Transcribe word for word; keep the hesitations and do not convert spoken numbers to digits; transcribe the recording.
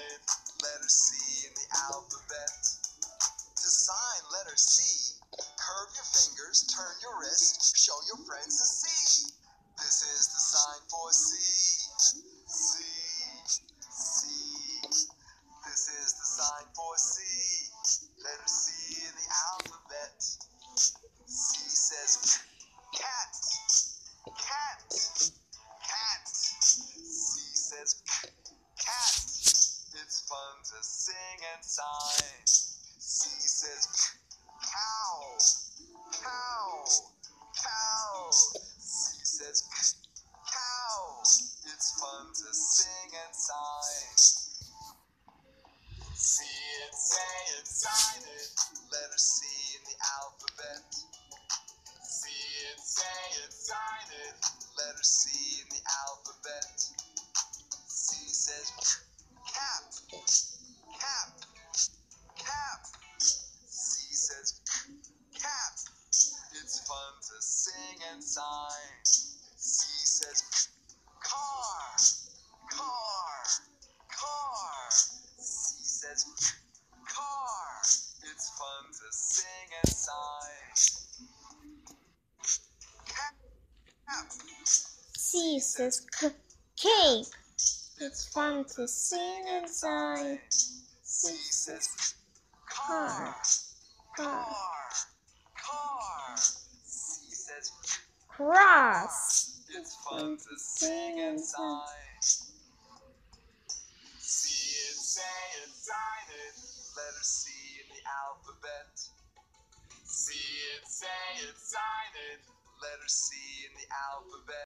it. Letter C in the alphabet. To sign letter C, curve your fingers, turn your wrist, show your friends the C. This is the sign for C. C. C. This is the sign for C. Letter C in the alphabet. C says cat. Cat. Cat. C says cat. It's fun to sing and sign. C says cow. Cow. Cow. C says cow. It's fun to sing and sign. See it, say it, sign it. Letter C in the alphabet. See it, say it, sign it. Letter C in the alphabet. C says cap. Cap. Cap. C says cap. It's fun to sing and sign. C says car. Car. Car. C says car. It's fun to sing and sign. Cap. C says c cake. It's fun to sing and sign. C says Car. car. Car. C says Cross. it's fun to sing and sign. See it, say it, sign it. Letter C in the alphabet. See it, say it, sign it. Letter C in the alphabet.